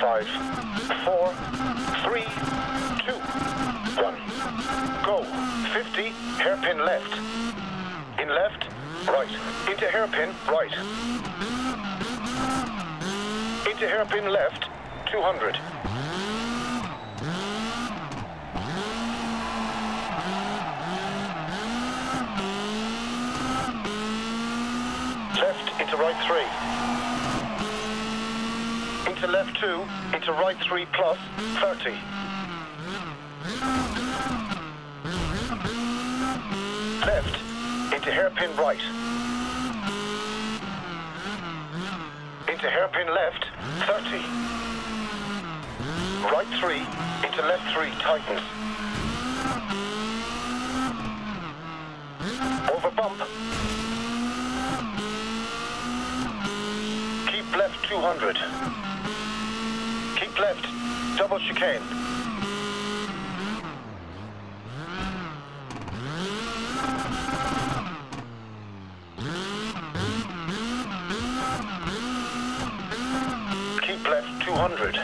5, 4, 3, 2, 1. Go. 50, hairpin left. In left, right. Into hairpin, right. Into hairpin left, 200. Left into right 3. Into left 2, into right 3 plus, 30. Left, into hairpin right. Into hairpin left, 30. Right 3, into left 3, tightens. Over bump. Keep left 200. Keep left, double chicane. Keep left 200.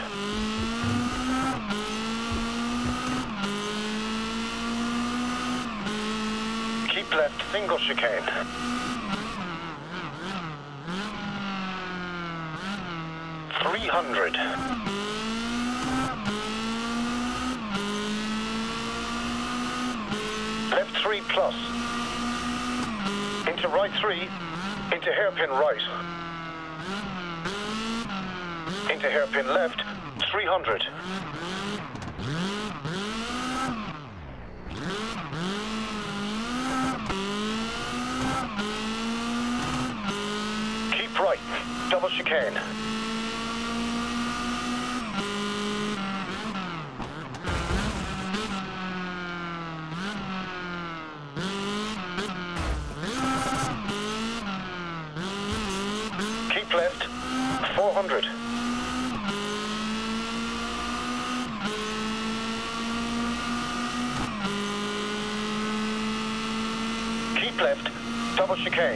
Keep left single chicane. .300. Left 3 plus. Into right 3. Into hairpin right. Into hairpin left. 300. Keep right. Double chicane. Keep left, 400. Keep left, double chicane.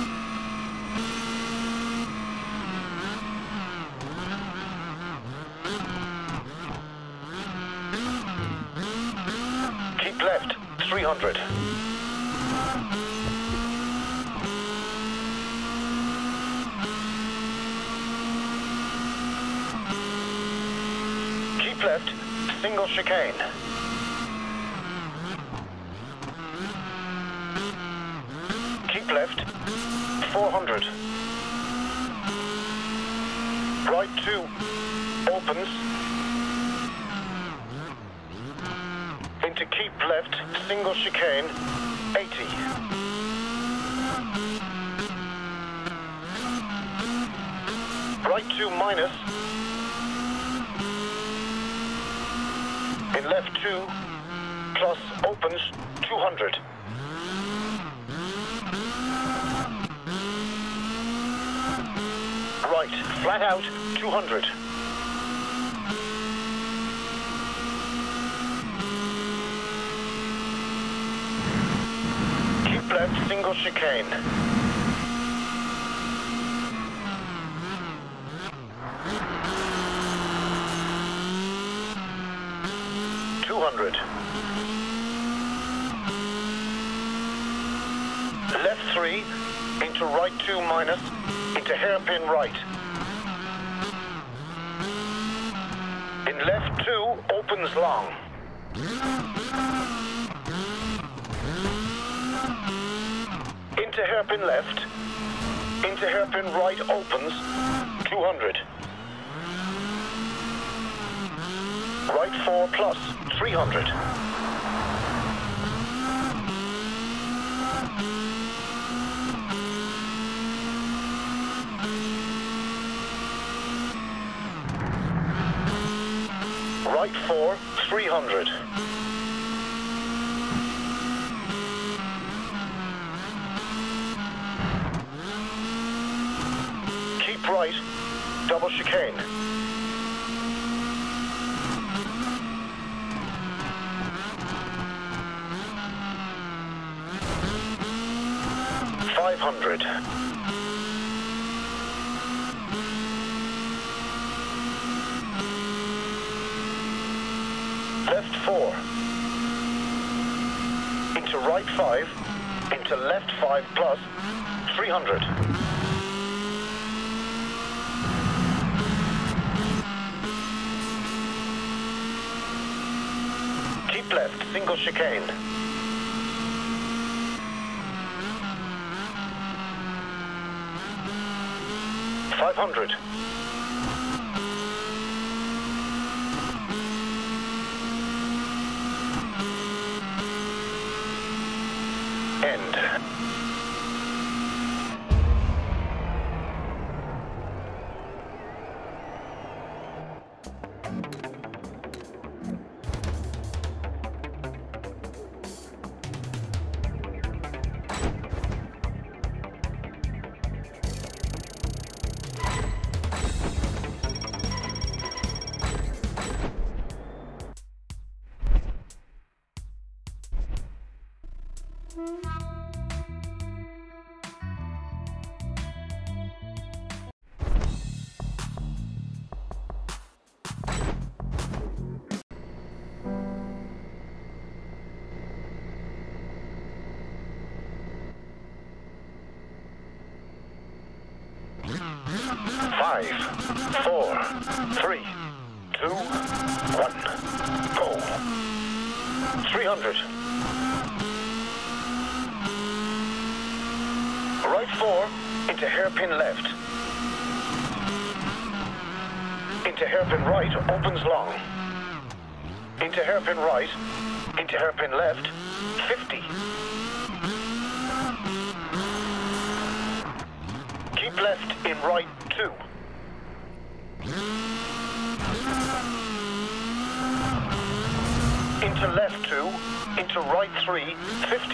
Keep left, 300. Keep left, single chicane. Keep left, 400. Right 2, opens. Into keep left, single chicane, 80. Right 2 minus. In left 2, plus opens, 200. Right, flat out, 200. Keep left, single chicane. Left 3, into right 2 minus, into hairpin right. In left 2, opens long. Into hairpin left, into hairpin right opens, 200. Right 4 plus, 300. Right 4, 300. Keep right, double chicane. .500. left 4, into right 5, into left 5 plus, 300. Keep left, single chicane. 500. End. Five, 4, 3, 2, 1, go. 300. Right 4, into hairpin left. Into hairpin right, opens long. Into hairpin right, into hairpin left, 50. Keep left in right 2. Into left 2, into right 3, 50.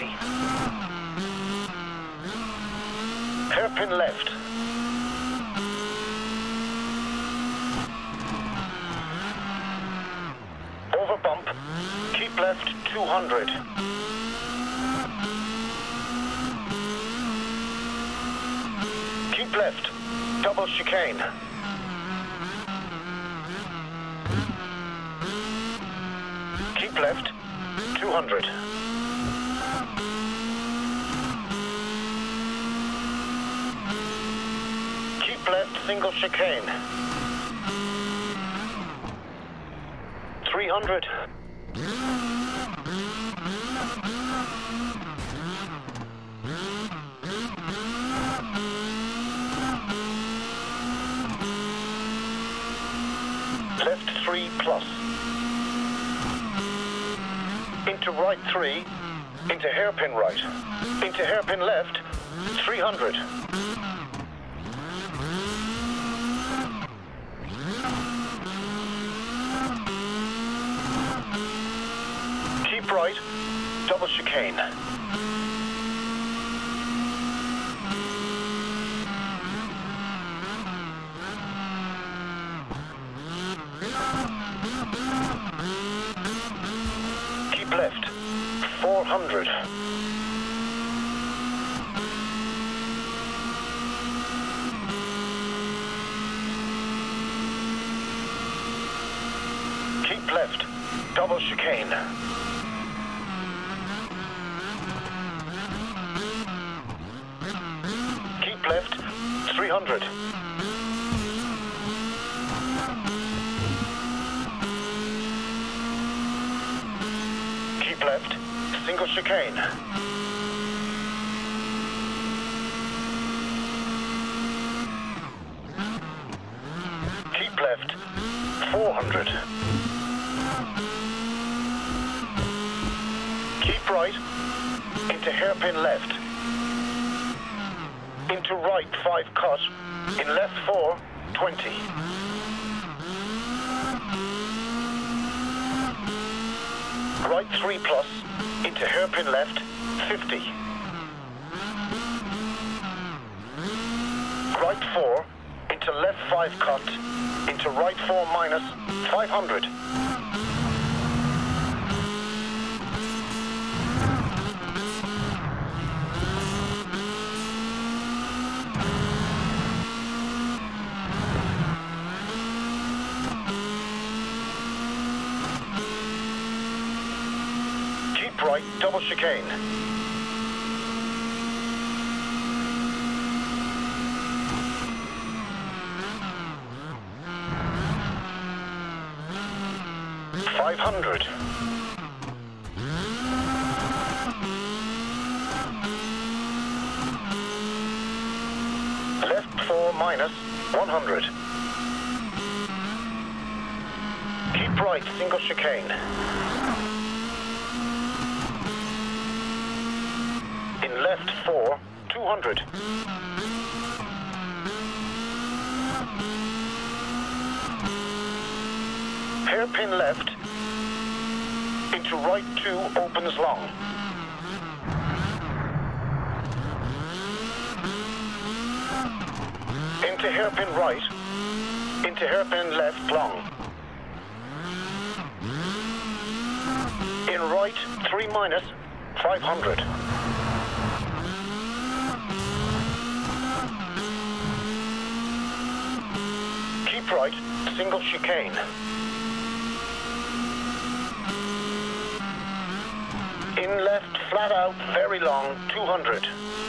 Hairpin left. Over bump, keep left 200. Keep left, double chicane. Keep left, 200. Keep left, single chicane. 300. Left 3 plus. Into right 3, into hairpin right, into hairpin left, 300. Keep right, double chicane. Keep left, 400. Keep left, double chicane. Keep left, 300. Keep left, single chicane. Keep left, 400. Keep right, into hairpin left. Into right 5 cut, in left 4, 20. Right 3 plus, into hairpin left, 50. Right 4, into left 5 cut, into right 4 minus, 500. double chicane. $500. Left 4 minus 100. Keep right, single chicane. In left 4, 200. Hairpin left, into right 2 opens long. Into hairpin right, into hairpin left long. In right 3 minus 500. Keep right, single chicane. In left, flat out, very long, 200.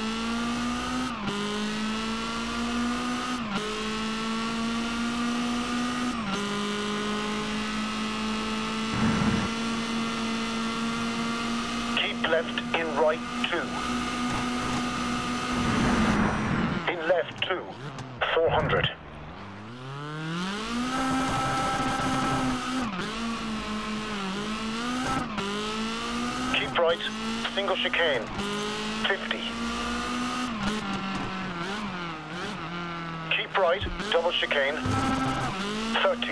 Keep left, in right, 2. In left, 2, 400. Right, single chicane, 50. Keep right, double chicane, 30.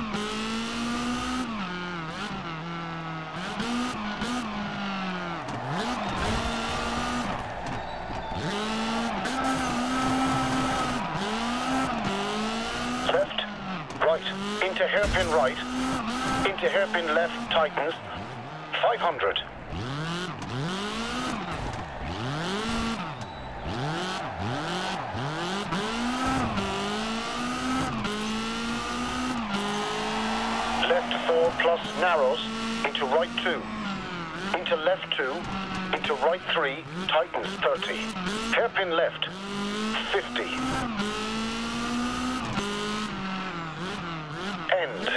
Left, right, into hairpin right, into hairpin left, tightens, 500. Left 4 plus narrows, into right 2, into left 2, into right 3, tightens 30. Hairpin left, 50. End.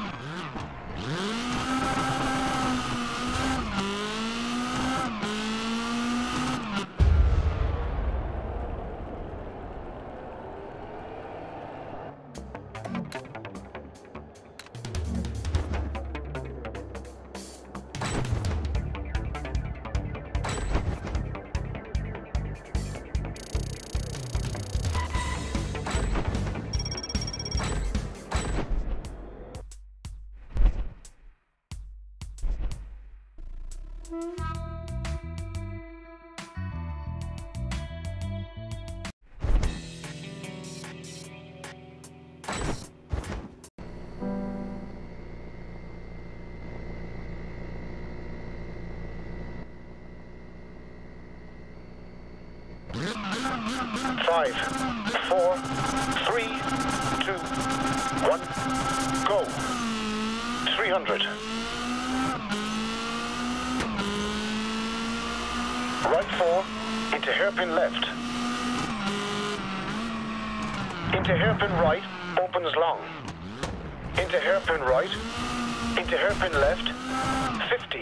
Five, 4, 3, 2, 1, go. 300. Right 4, into hairpin left. Into hairpin right, opens long. Into hairpin right, into hairpin left, 50.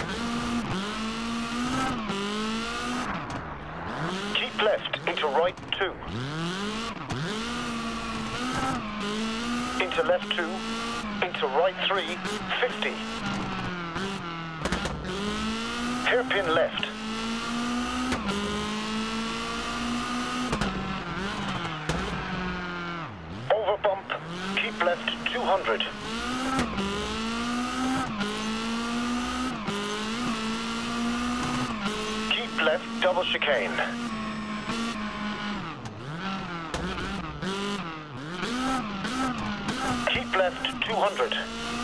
Keep left, into right 2. Into left 2, into right 3, 50. Hairpin left. Over bump, keep left 200. Keep left, double chicane. Keep left 200.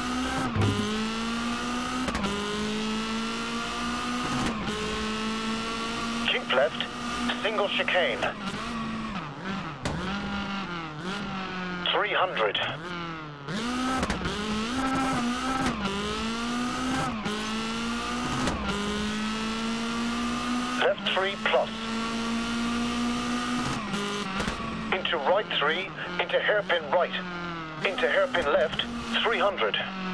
Keep left, single chicane. 300. 3 plus. Into right 3, into hairpin right. Into hairpin left, 300.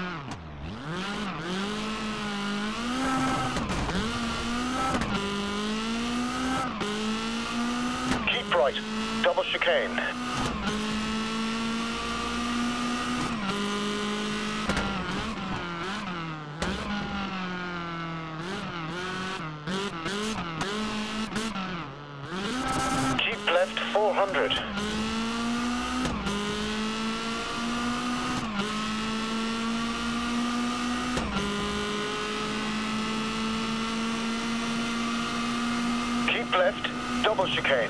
Keep right, double chicane. Keep left, 400. Keep left, double chicane.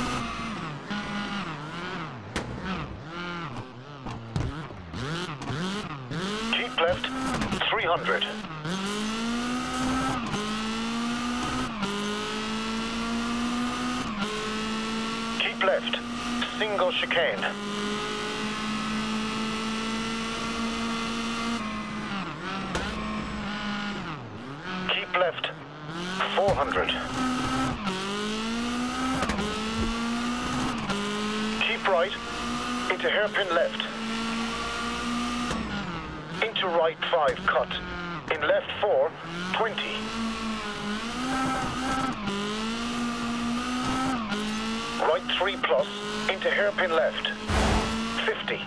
Keep left, 300. Keep left, single chicane. Keep left, 400. Keep right, into hairpin left. Into right 5, cut. In left 4, 20. Right 3 plus, into hairpin left, 50.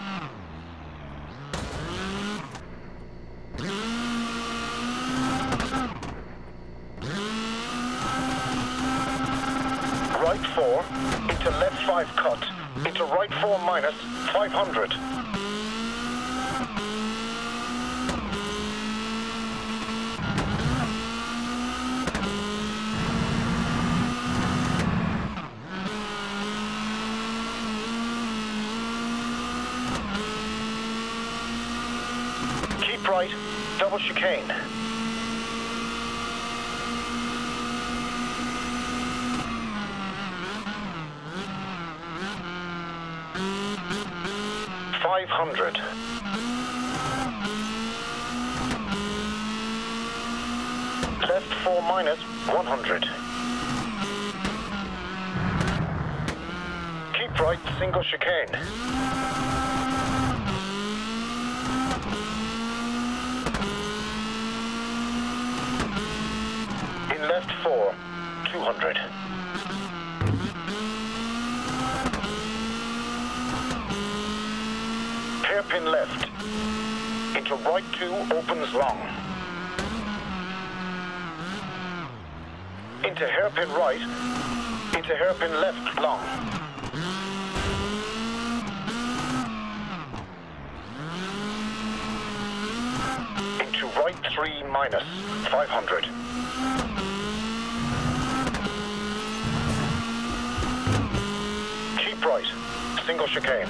Right 4, into left 5 cut, into right 4 minus, 500. Keep right, double chicane. $500. Left 4 minus, 100. Keep right, single chicane. In left 4, 200. Hairpin left. Into right 2, opens long. Into hairpin right. Into hairpin left, long. Into right 3, minus, 500. Keep right, single chicane.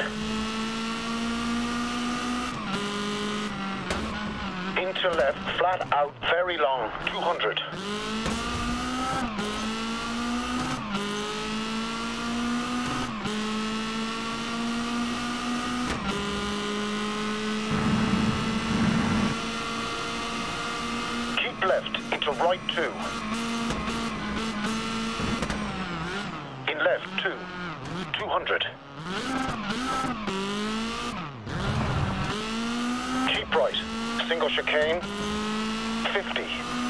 Into left, flat out, very long, 200. Keep left, into right 2. In left 2, 200. Keep right, single chicane, 50.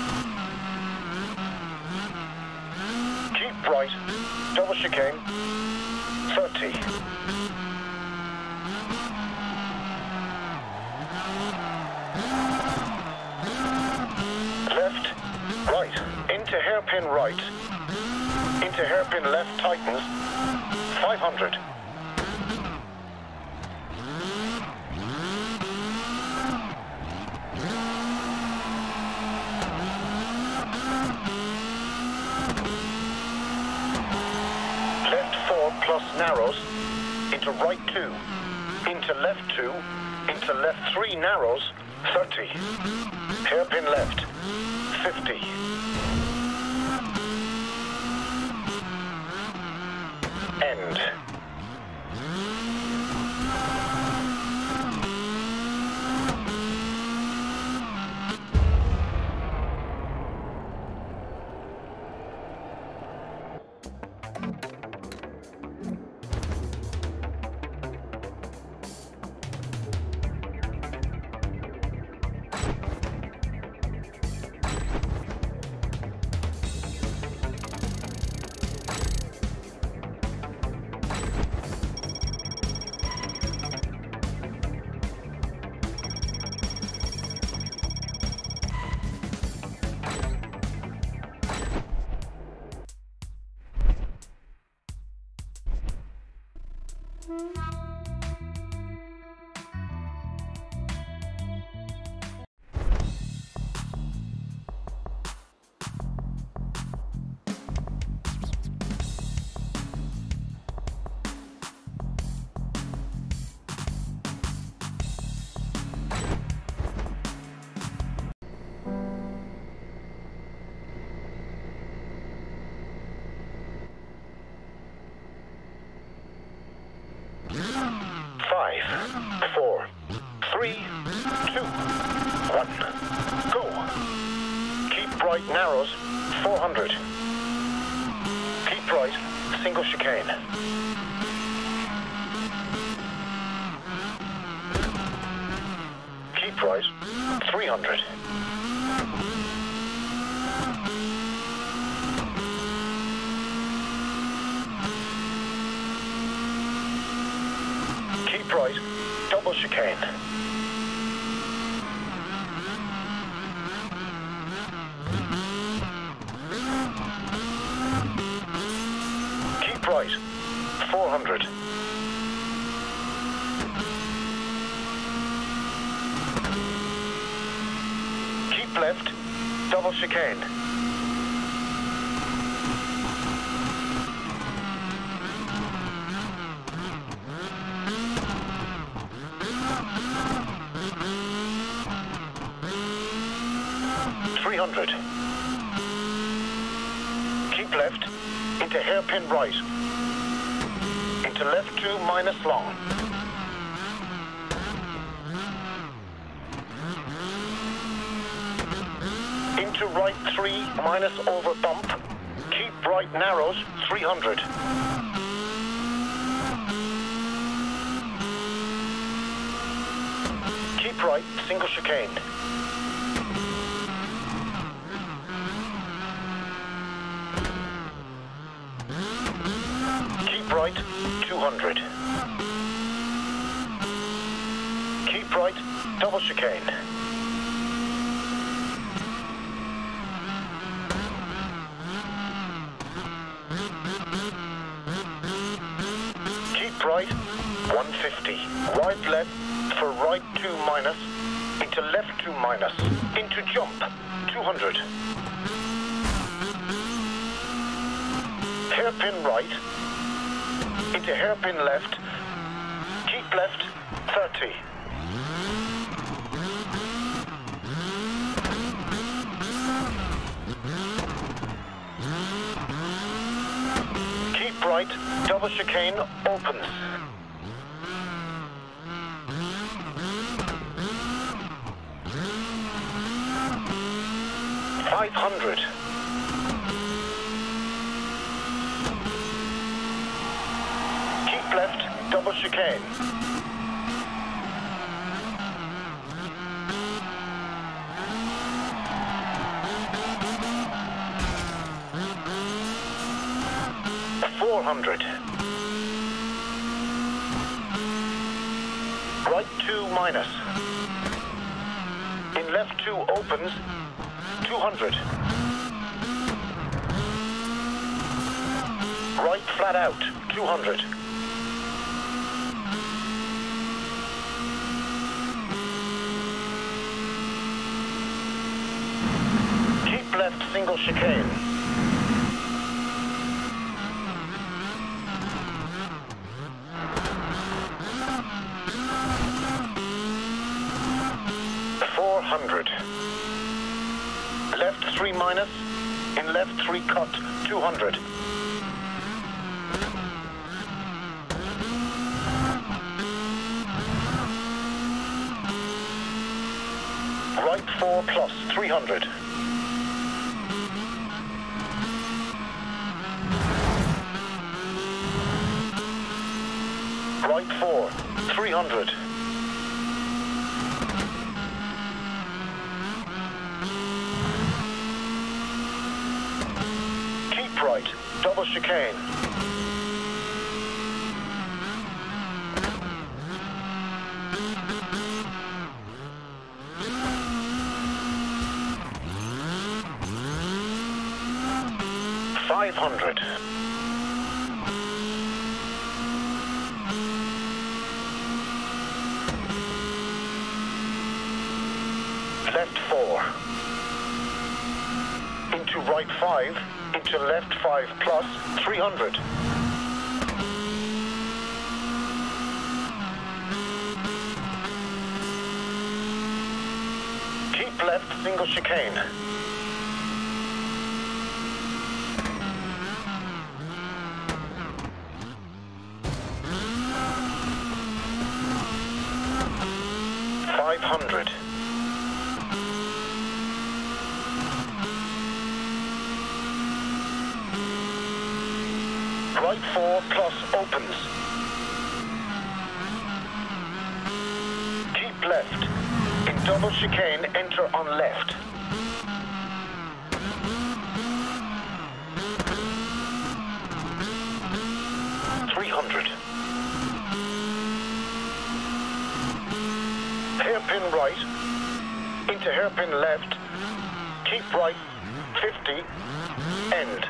Keep right, double chicane, 30. Left, right, into hairpin right, into hairpin left tightens, 500. Plus narrows, into right 2, into left 2, into left 3 narrows, 30. Hairpin left, 50. End. 4, 3, 2, 1, go. Keep right narrows, 400. Keep right, single chicane. Keep right, 300. Keep right, double chicane. Keep right, 400. Keep left, double chicane. Keep left, into hairpin right, into left 2 minus long. Into right 3 minus over bump, keep right narrows, 300. Keep right, single chicane. Right, 200. Keep right, double chicane. Keep right, 150. Wide left for right 2 minus, into left 2 minus, into jump, 200. Hairpin right, into hairpin left, keep left, 30. Keep right, double chicane, opens. .500. Left, double chicane. .400. Right 2 minus. In left 2 opens, 200. Right flat out, 200. Left single chicane. .400. Left 3 minus, in left 3 cut, 200. Right 4 plus, 300. Right 4, 300. Keep right, double chicane. .500. Left 4. Into right 5. Into left 5 plus 300. Keep left single chicane. 500. Right 4 plus opens. Keep left. In double chicane, enter on left. Hairpin right, into hairpin left, keep right, 50, end.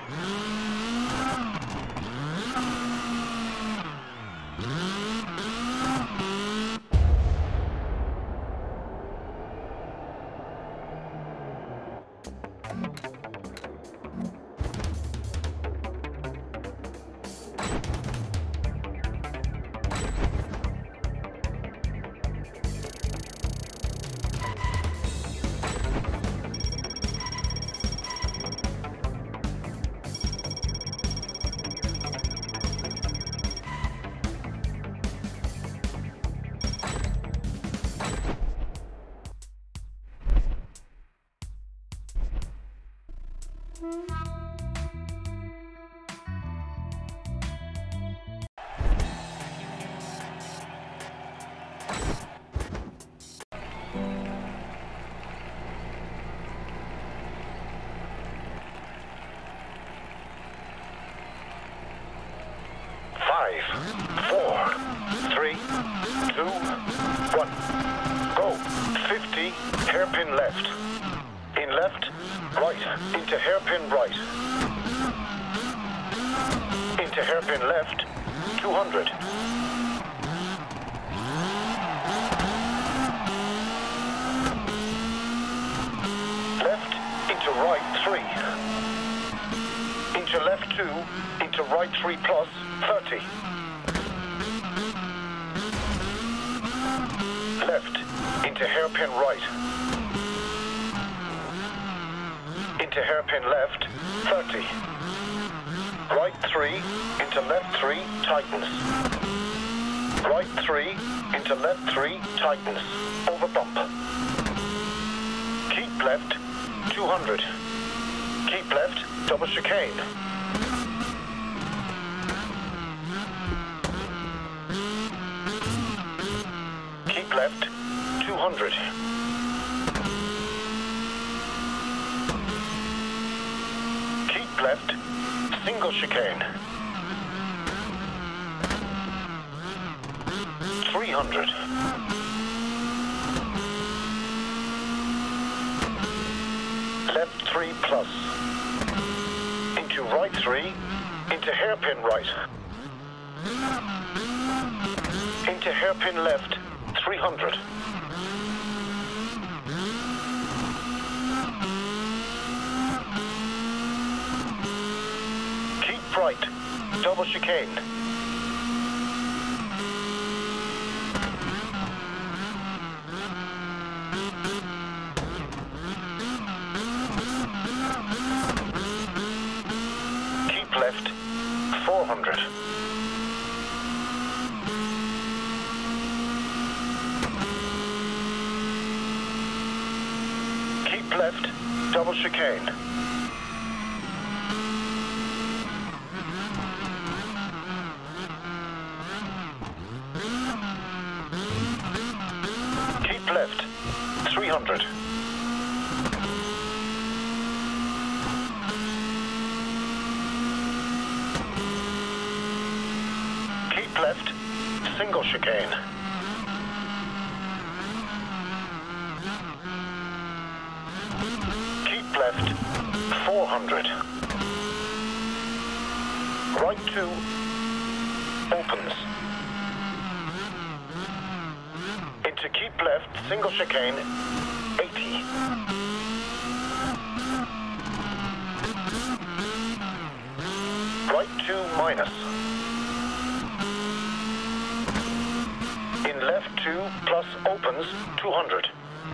Five, 4, 3, 2, 1. Go. 50, hairpin left. In left, right, into hairpin right. Into hairpin left, 200. Left, into right 3. Into left 2, into right 3 plus, 30. Left, into hairpin right. Into hairpin left, 30. Right 3, into left 3, tightens. Right 3, into left 3, tightens. Over bump. Keep left, 200. Keep left, double chicane. Keep left, 200. Keep left, single chicane. 300. Left 3 plus. Into right 3, into hairpin right. Into hairpin left, 300. Keep right, double chicane. Keep left, 400. Keep left, double chicane. Keep left, 300. Keep left, single chicane. Keep left, 400. Right 2, opens. Into keep left, single chicane, 80. Right 2 minus. In left 2 plus opens, 200.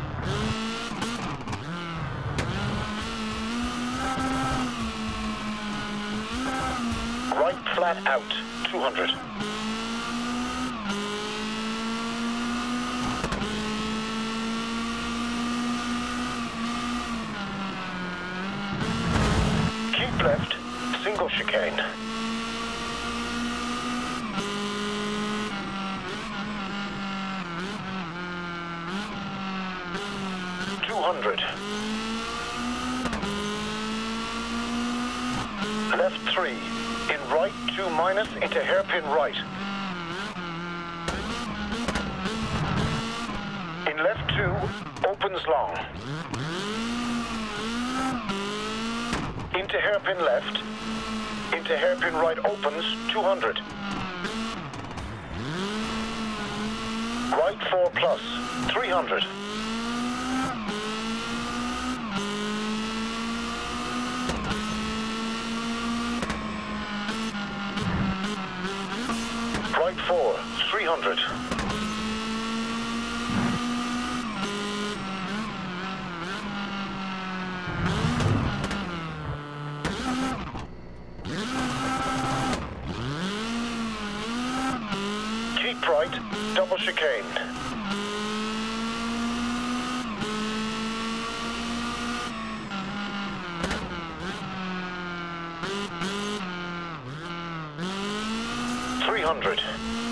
Right flat out, 200. Keep left, single chicane. 200. Left 3, in right 2 minus into hairpin right. In left 2, opens long. Into hairpin left, into hairpin right opens 200. Right 4 plus, 300. Right 4, 300. Keep right, double chicane. $300.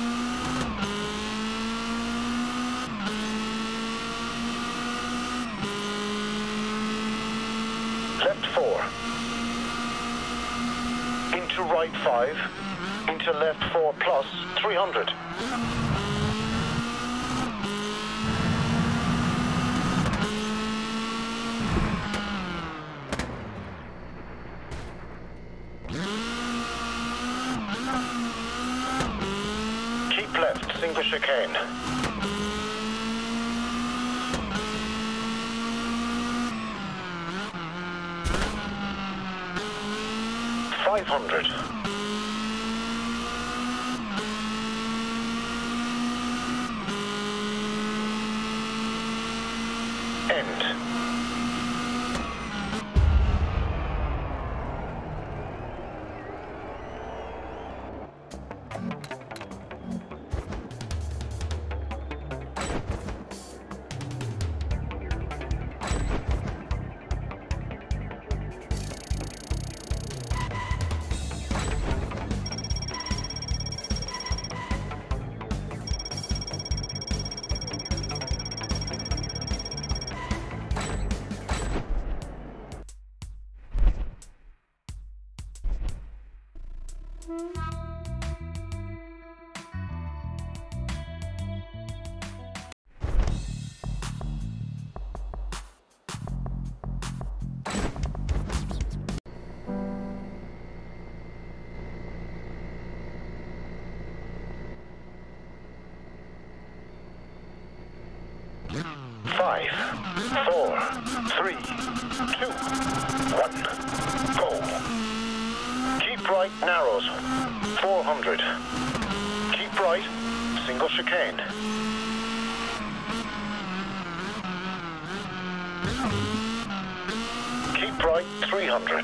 Left 4. Into right 5. Into left 4 plus 300. Keep left, single chicane. $500. End. Five, 4, 3, 2, 1, go. Keep right, narrows, 400. Keep right, single chicane. Keep right, 300.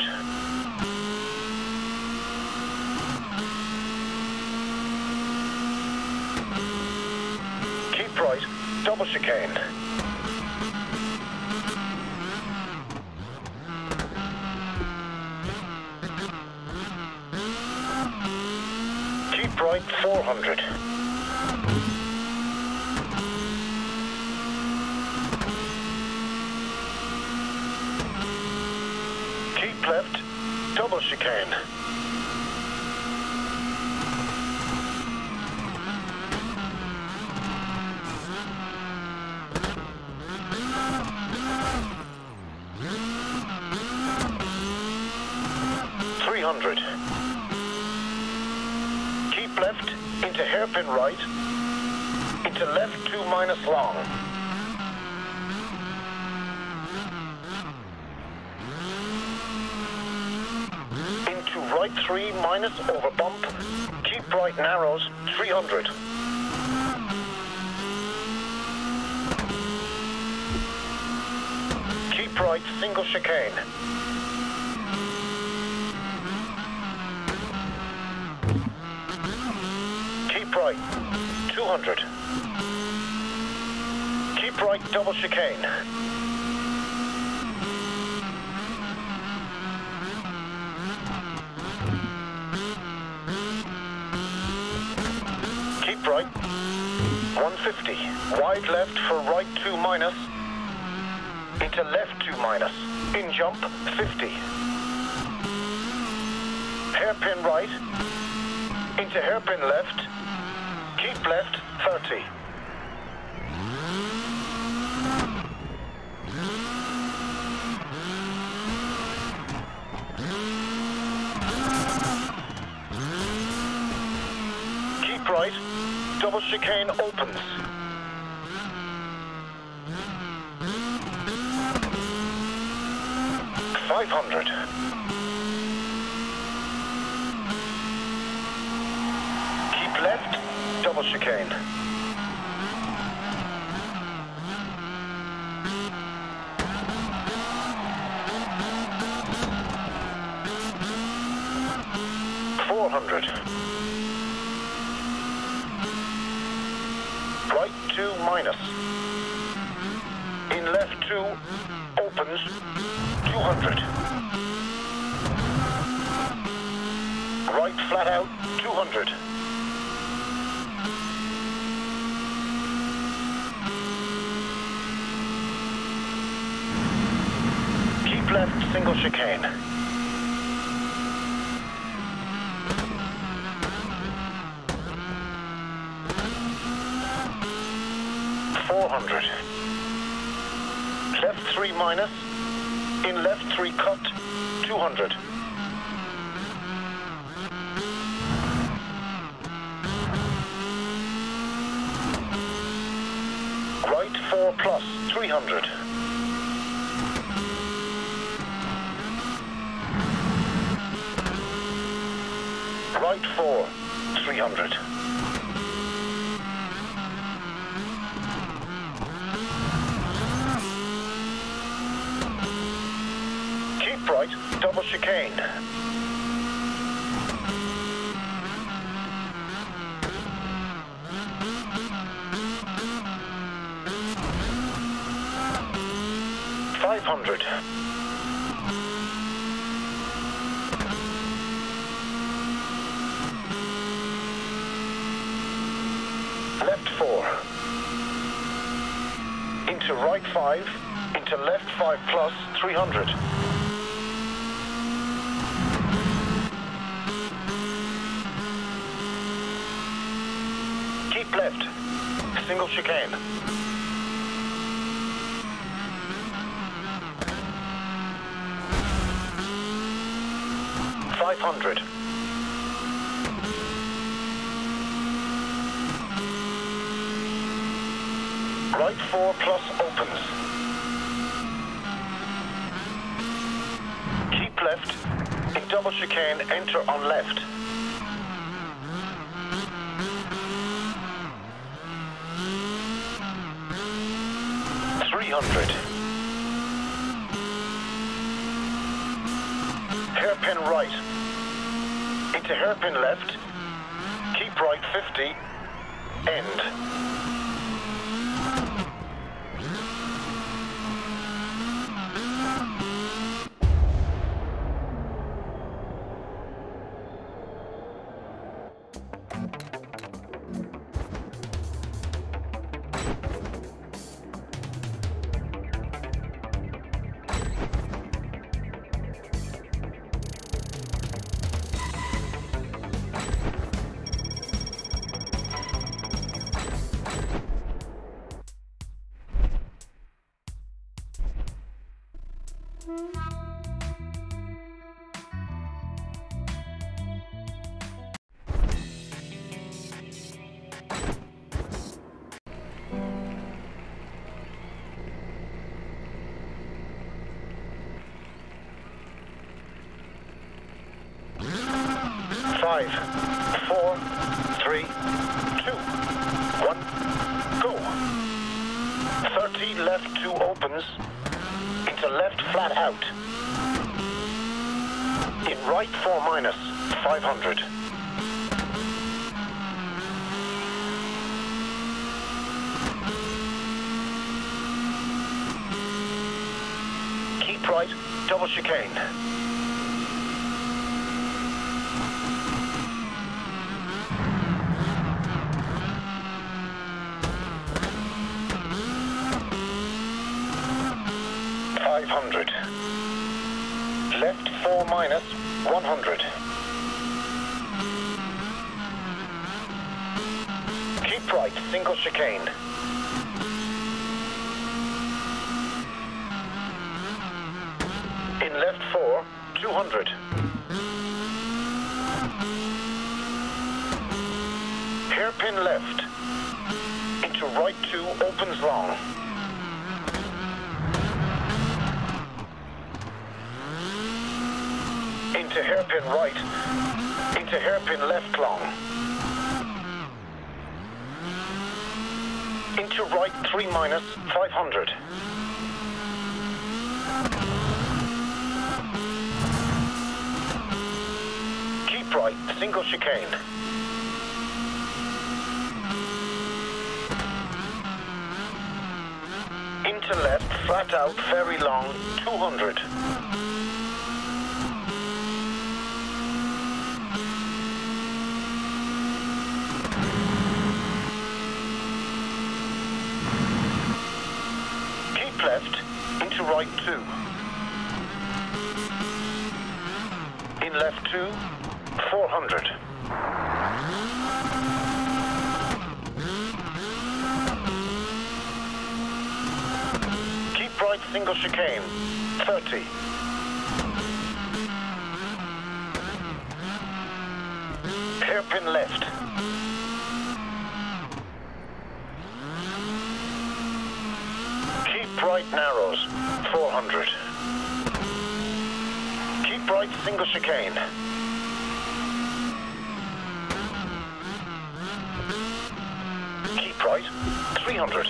Keep right, double chicane. Keep right, 400. Keep left, double chicane. $300. Keep left, into hairpin right, into left 2 minus long. Into right 3 minus over bump, keep right narrows, 300. Keep right, single chicane. Keep right, 200. Keep right, double chicane. 50. Wide left for right 2 minus. Into left 2 minus. In jump 50. Hairpin right. Into hairpin left. Keep left 30. Keep right. Double chicane opens. .500. Keep left, double chicane. .400. Right 2 minus. In left 2, opens 200. Right flat out 200. Keep left single chicane. .400. Left 3 minus. In left 3 cut, 200. Right 4 plus, 300. Right 4, 300. Right, double chicane. .500. Left 4. Into right 5. Into left 5 plus 300. Keep left. Single chicane. .500. Right 4 plus opens. Keep left. In double chicane, enter on left. .300. Hairpin right. Into hairpin left. Keep right 50. End. Five, 4, 3, 2, 1, go. 30 left 2 opens. Into left flat out. In right 4 minus, 500. Keep right, double chicane. 500. Left 4 minus 100. Keep right, single chicane. In left 4, 200. Hairpin left. Into right 2, opens long. Into hairpin right. Into hairpin left long. Into right 3 minus 500. Keep right, single chicane. Into left, flat out, very long, 200. Keep left, into right 2. In left 2, 400. Right single chicane, 30. Hairpin left. Keep right narrows, 400. Keep right single chicane. Keep right, 300.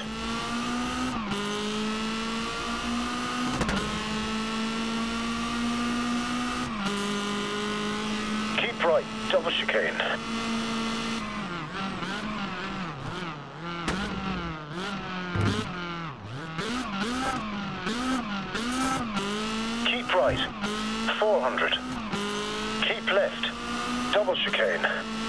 Right, double chicane. Keep right, 400. Keep left, double chicane.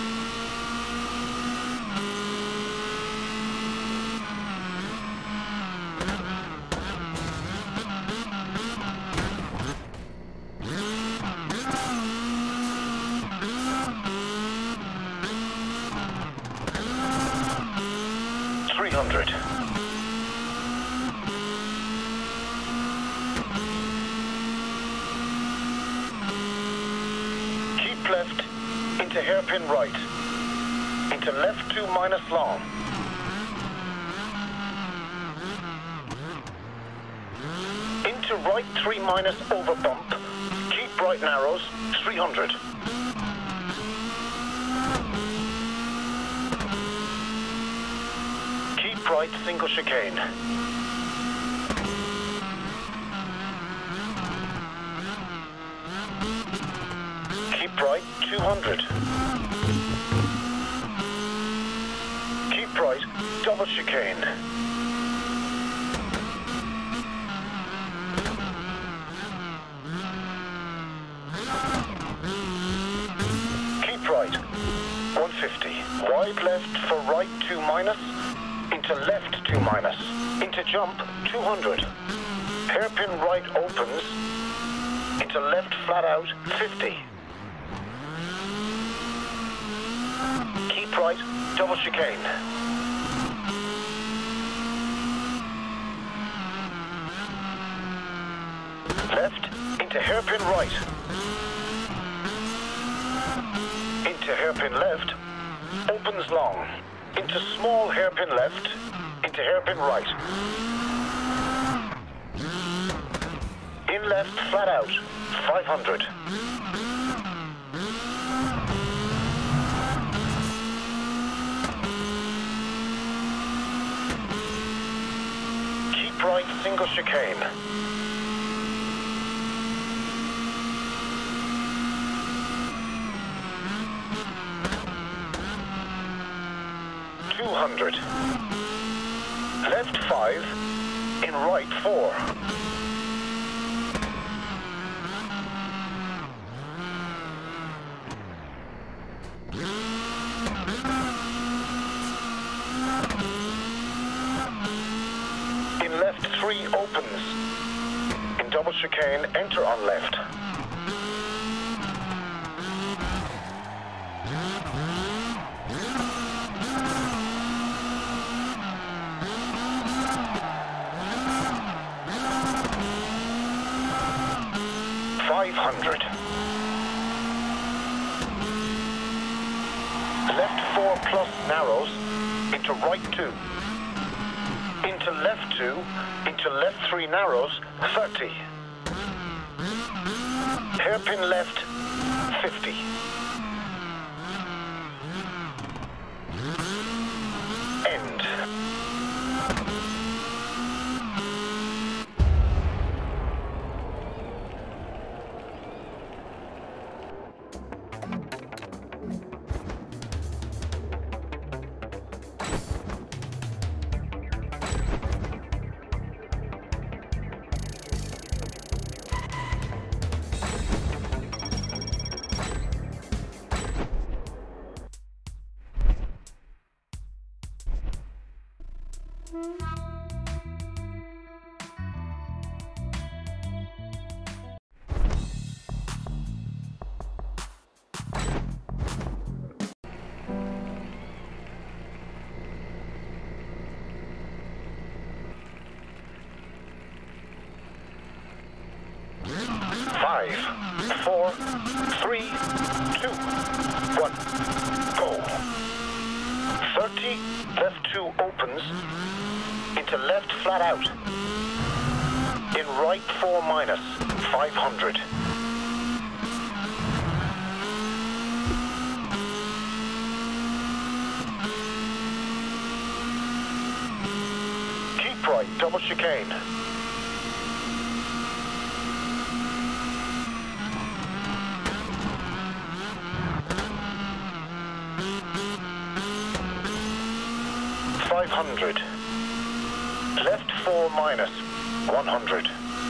Keep left, into hairpin right, into left 2 minus long. Into right 3 minus over bump, keep right narrows, 300. Keep right single chicane. Keep right 200. Keep right double chicane. Keep right 150. Wide left for right 2 minus. Into left 2 minus. Into jump 200. Hairpin right opens. Into left flat out 50. Keep right double chicane. Left into hairpin right. Into hairpin left. Opens long. Into small hairpin left. Into hairpin right. In left flat out. 500. Keep right single chicane. Left 5, in right 4. In left 3 opens. double chicane, enter on left. Left 4 plus narrows, into right 2. Into left 2, into left 3 narrows, 30. Hairpin left, 50. End. Five, 4, 3, 2, 1, go. 30, left 2 opens, into left flat out. In right 4 minus, 500. Keep right, double chicane. Left 4 minus, 100.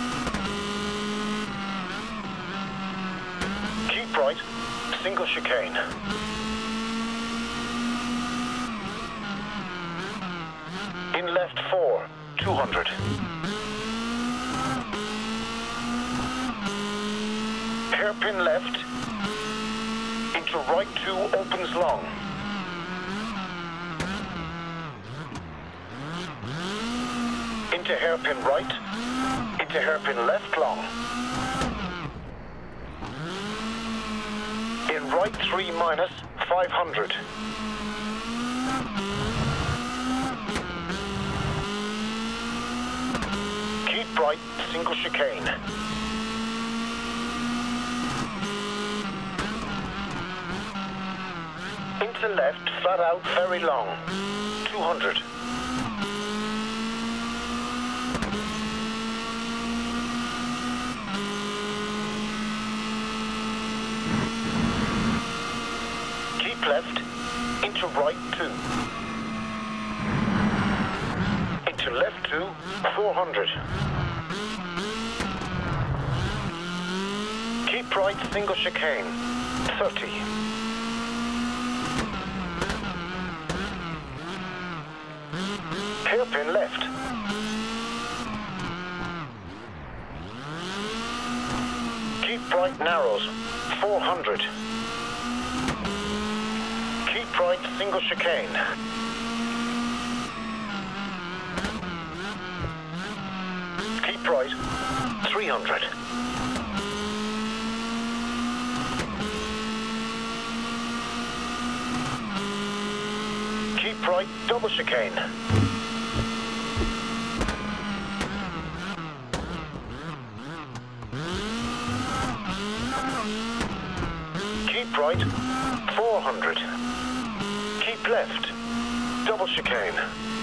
Keep right, single chicane. In left 4, 200. Hairpin left, into right 2 opens long. Into hairpin right, into hairpin left long. In right 3 minus, 500. Keep right, single chicane. Into left, flat out, very long, 200. Left, into right 2. Into left 2, 400. Keep right, single chicane, 30. Hairpin left. Keep right narrows, 400. Keep right, single chicane. Keep right, 300. Keep right, double chicane. Keep right, 400. Keep left, double chicane.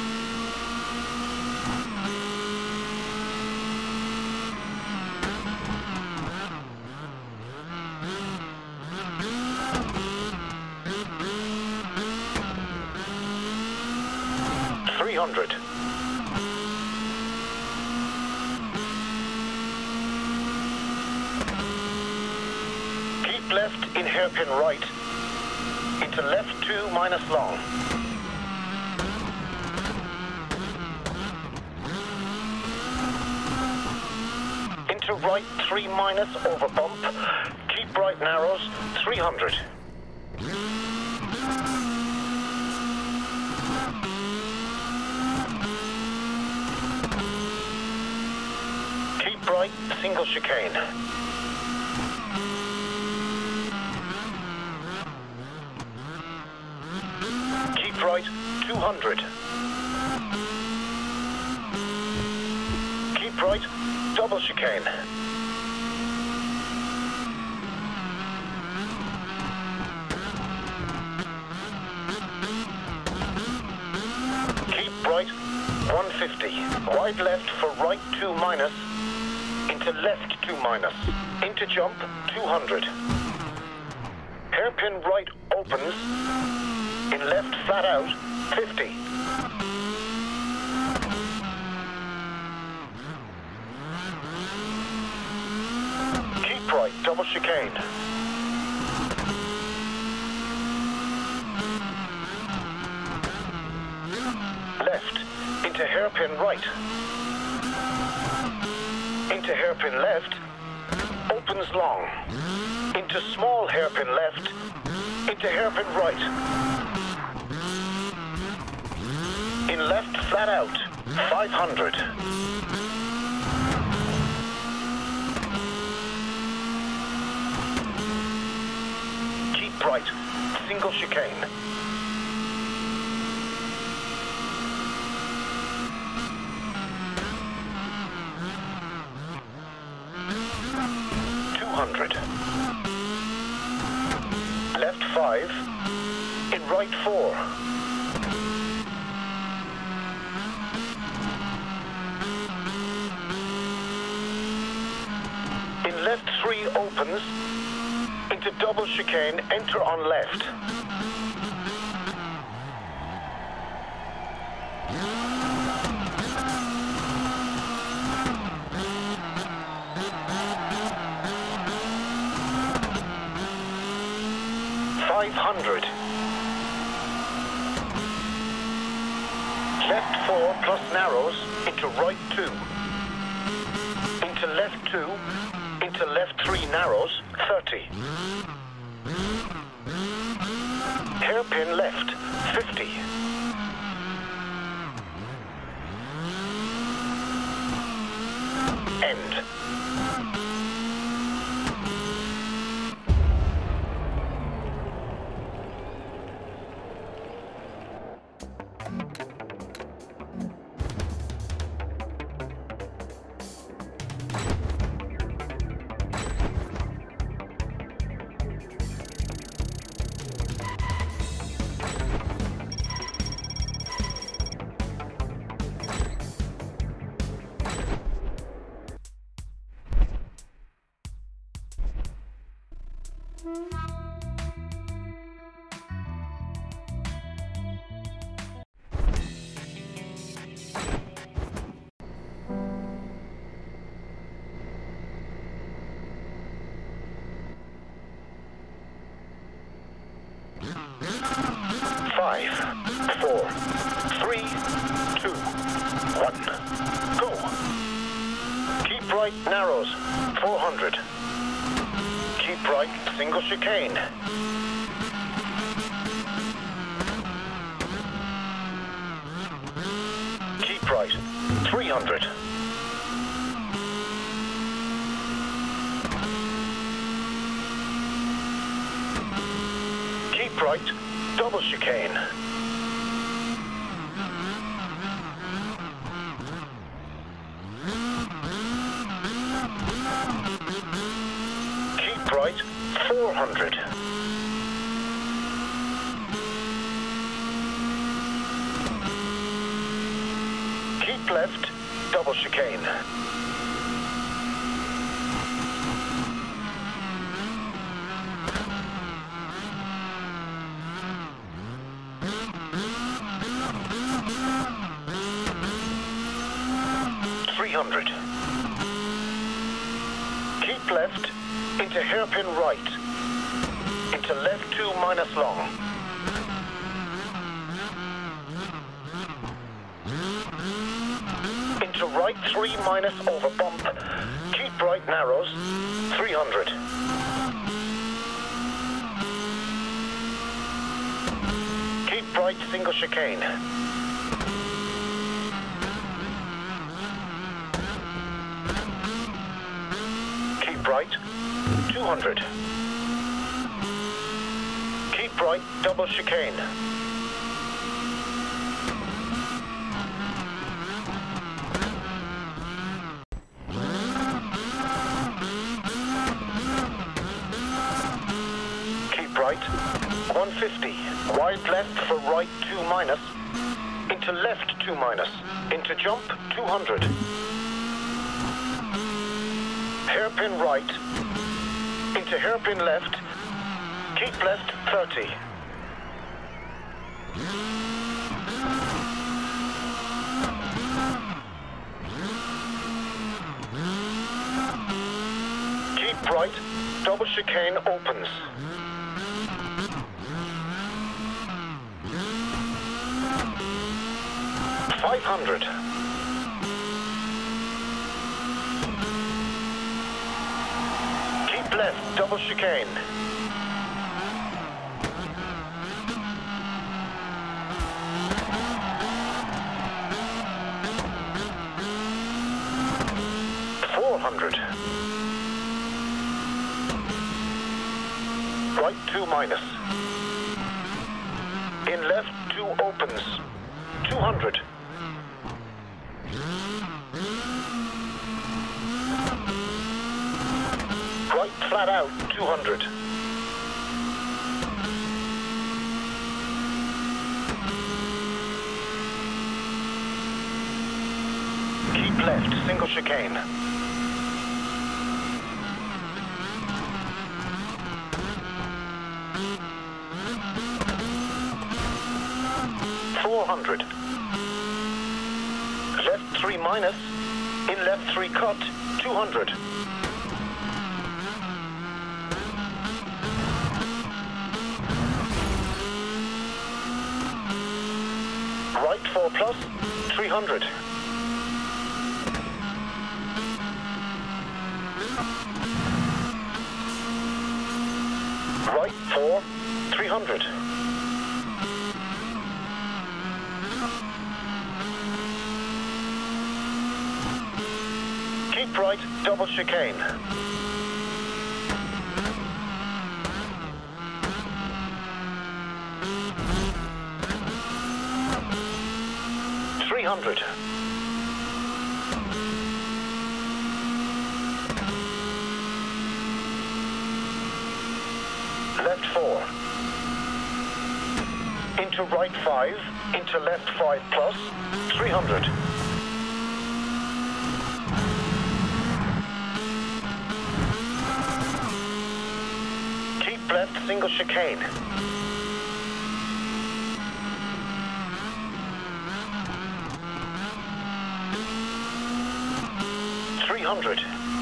Keep left in hairpin right, into left 2 minus long. Into 3 minus over bump. Keep right narrows, 300. Keep right, single chicane. Keep right, 200. Keep right, double chicane. Keep right, 150. Wide left for right 2 minus. Into left 2 minus. Into jump, 200. Hairpin right opens. In left flat out, 50. Keep right, double chicane. Left, into hairpin right. Into hairpin left, opens long. Into small hairpin left, into hairpin right. In left flat out, 500. Keep right, single chicane. Left 5, in right 4. In left 3 opens, into double chicane, enter on left. Left 4 plus narrows, into right 2. Into left 2, into left 3 narrows, 30. Hairpin left, 50. End. Five, 4, 3, 2, 1, go. Keep right narrows, 400. Keep right, single chicane. Keep right, 300. Keep right, double chicane. Keep right, 400. Keep left, double chicane. Keep left, into hairpin right, into left 2 minus long. Into right 3 minus over bump. Keep right narrows, 300. Keep right single chicane. Keep right, 200. Keep right double chicane. Right, 150, wide left for right 2 minus, into left 2 minus, into jump 200, hairpin right, into hairpin left, keep left 30, keep right, double chicane opens. 500. Keep left, double chicane. Right 2 minus. In left 2 opens. 200. Right flat out, 200. Keep left, single chicane. 400. Left 3 minus. In left 3 cut, 200. Right 4 plus, 300. Right 4, 300. Keep right, double chicane. $300. Left 4. Into right 5. Into left 5 plus. 300. Keep left single chicane. 300.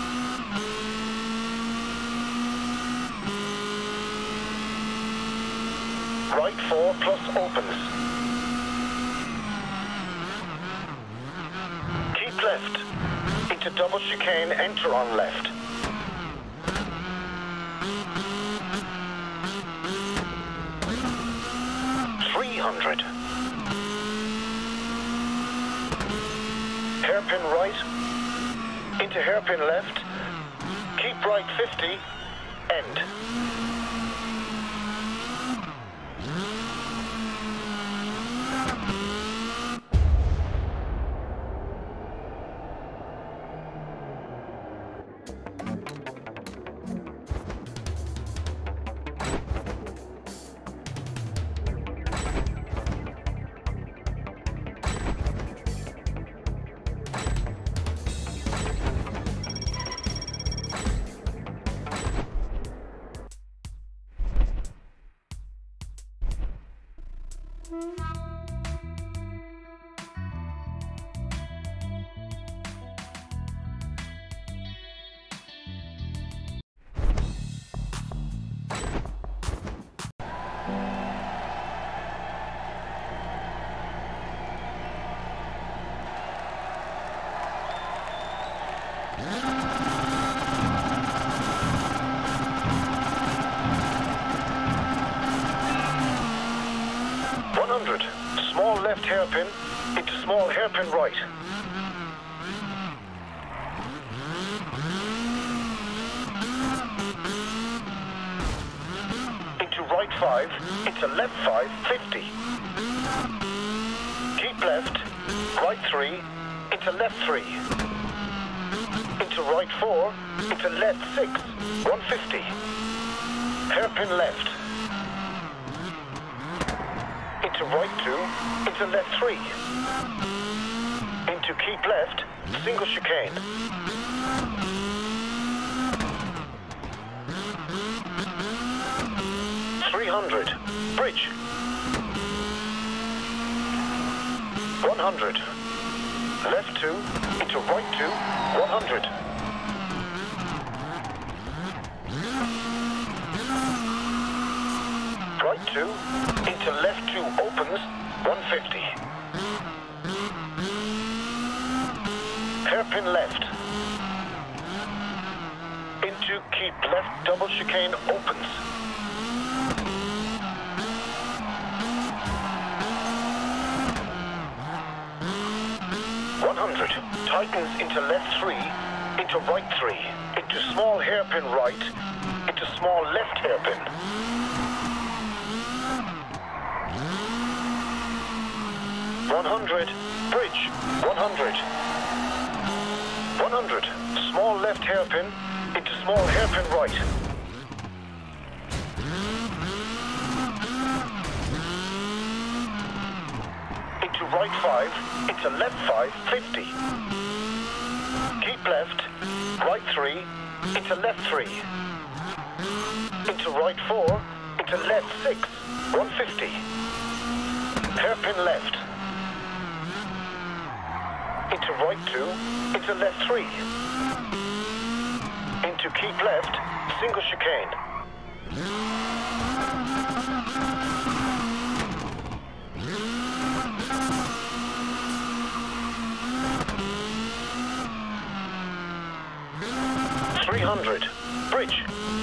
Right 4 plus opens. Keep left. Into double chicane, enter on left. $300. Hairpin right. Into hairpin left, keep right 50, end. Small left hairpin into small hairpin right. Into right 5, into left 5, 50. Keep left, right 3, into left 3. Into right 4, into left 6, 150. Hairpin left. Into right 2, into left 3. Into keep left, single chicane. Bridge. 100. Left 2, into right 2, 100. Right 2, into left 2 opens, 150. Hairpin left. Into keep left double chicane opens. 100. Tightens into left 3, into right 3, into small hairpin right, into small left hairpin. 100. Bridge. 100. 100. Small left hairpin, into small hairpin right. Right 5, into left 5, 50. Keep left, right 3, into left 3. Into right 4, into left 6, 150. Hairpin left. Into right 2, into left 3. Into keep left, single chicane. 300. Bridge.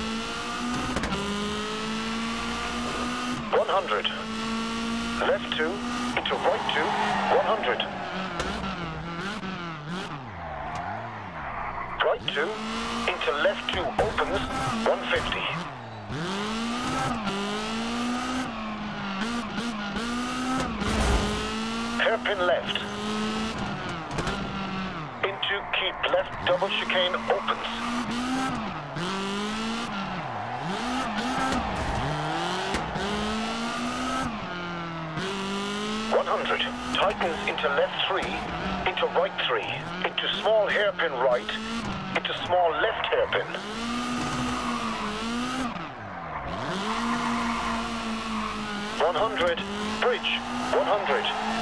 100. Left 2, into right 2, 100. Right 2, into left 2 opens, 150. Hairpin left. Into keep left double chicane opens. 100. Tightens into left 3, into right 3, into small hairpin right, into small left hairpin. 100. Bridge. 100.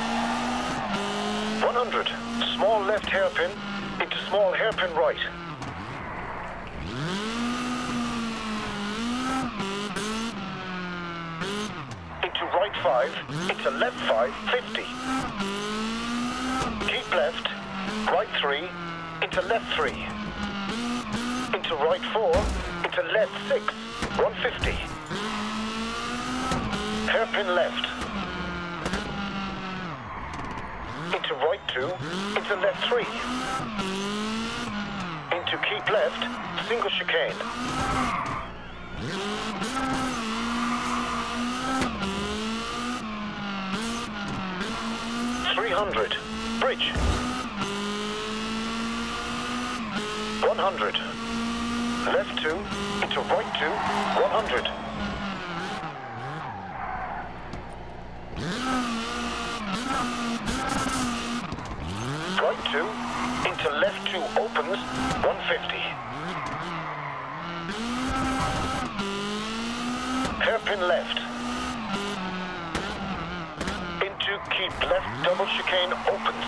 100. Small left hairpin, into small hairpin right. Right 5, into left 5, 50. Keep left, right 3, into left 3. Into right 4, into left 6, 150. Hairpin left. Into right 2, into left 3. Into keep left, single chicane. 300. Bridge. 100. Left 2, into right 2, 100. Right 2, into left 2 opens, 150. Hairpin left. Keep left double chicane opens.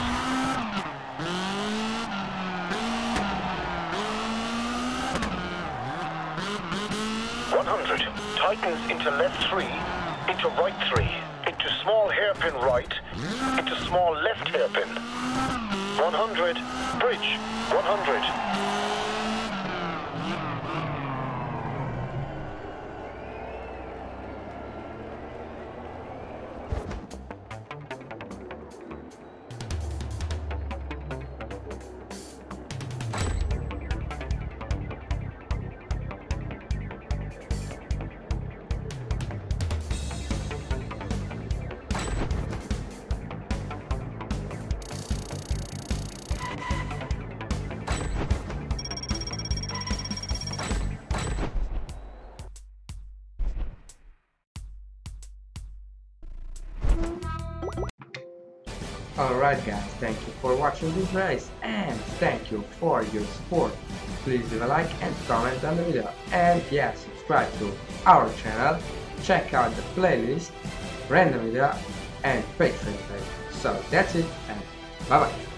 100. Tightens into left 3, into right 3, into small hairpin right, into small left hairpin. 100. Bridge. 100. Alright guys, thank you for watching this race and thank you for your support. Please leave a like and comment on the video, and yeah, subscribe to our channel, check out the playlist, random video and Patreon page. So that's it, and bye bye.